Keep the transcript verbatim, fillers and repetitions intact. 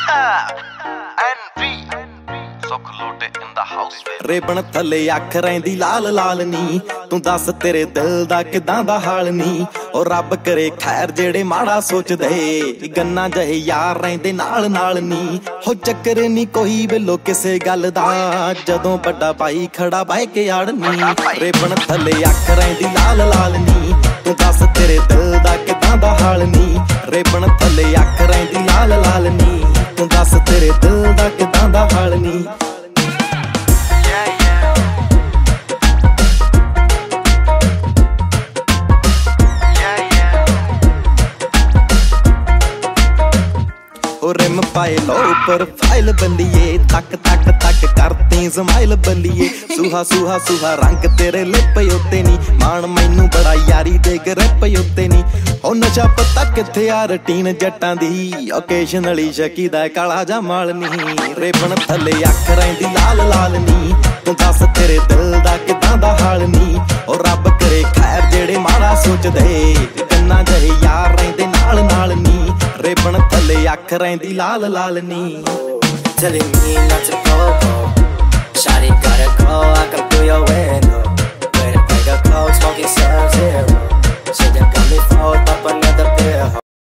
N Vee Sukh Lotey in the house ਰੇਬਣ ਥੱਲੇ ਅੱਖ ਰਹਿੰਦੀ ਲਾਲ ਲਾਲ ਨੀ ਤੂੰ ਦੱਸ ਤੇਰੇ ਦਿਲ ਦਾ ਕਿਦਾਂ ਦਾ ਹਾਲ ਨੀ ਉਹ ਰੱਬ ਕਰੇ ਖੈਰ ਜਿਹੜੇ ਮਾੜਾ ਸੋਚਦੇ ਗੰਨਾ ਜਹੇ ਯਾਰ ਰਹਿੰਦੇ ਨਾਲ ਨਾਲ ਨੀ ਹੋ ਚੱਕਰ ਨੀ ਕੋਈ ਬਿੱਲੋ ਕਿਸੇ ਗੱਲ ਦਾ ਜਦੋਂ ਵੱਡਾ ਭਾਈ ਖੜਾ ਬਹਿ ਕੇ ਆੜਨੀ ਰੇਬਣ ਥੱਲੇ ਅੱਖ ਰਹਿੰਦੀ ਲਾਲ ਲਾਲ ਨੀ ਤੂੰ ਦੱਸ ਤੇਰੇ ਦਿਲ ਦਾ ਕਿਦਾਂ ਦਾ ਹਾਲ ਨੀ ਰੇਬਣ ਥੱਲੇ ਅੱਖ ਰਹਿੰਦੀ ਲਾਲ ਲਾਲ ਨੀ ਤੂੰ ਦੱਸ ਤੇਰੇ ਦਿਲ ਦਾ ਕਿਦਾਂ ਦਾ ਹਾਲ ਨੀ ਰਿਮ ਪਾਏ ਲੋ ਪ੍ਰੋਫਾਈਲ ਬੱਲੀਏ ਤੱਕ ਤੱਕ ਤੱਕ ਕਰਤੀ ਸਮਾਈਲ ਬੱਲੀਏ ਸੁਹਾ ਸੁਹਾ ਸੁਹਾ ਰੰਗ ਤੇਰੇ ਲਿਪ ਉੱਤੇ ਨੀ ਮਾਣ ਮੈਨੂੰ ਬੜਾ ਯਾਰੀ ਦੇ ਗਰਪ ਉੱਤੇ ਨੀ ਉਹ ਨਸ਼ਾ ਪਤਾ ਕਿੱਥੇ ਆ ਰਟੀਨ ਜੱਟਾਂ ਦੀ ਓਕੇਸ਼ਨਲੀ ਸ਼ਕੀ ਦਾ ਕਾਲਾ ਜਾ ਮਾਲ ਨੀ ਰੇਬਣ ਥੱਲੇ ਅੱਖ ਰਹਿੰਦੀ ਲਾਲ ਲਾਲ ਨੀ ਤੂੰ ਦੱਸ ਤੇਰੇ ਦਿਲ ਦਾ ਕਿਦਾਂ ਦਾ ਹਾਲ ਨੀ ਉਹ ਰੱਬ ਕਰੇ ਖੈਰ ਜਿਹੜੇ ਮਾੜਾ ਸੋਚਦੇ ਗੰਨਾ ਜਹੇ ਯਾਰ ਰਹਿੰਦੇ ਨਾਲ ਨਾਲ ਨੀ ਰੇਬਣ ਥੱਲੇ ਅੱਖ ਰਹਿੰਦੀ ਲਾਲ ਲਾਲ ਨੀ Telling me not to go, go Shawty gotta go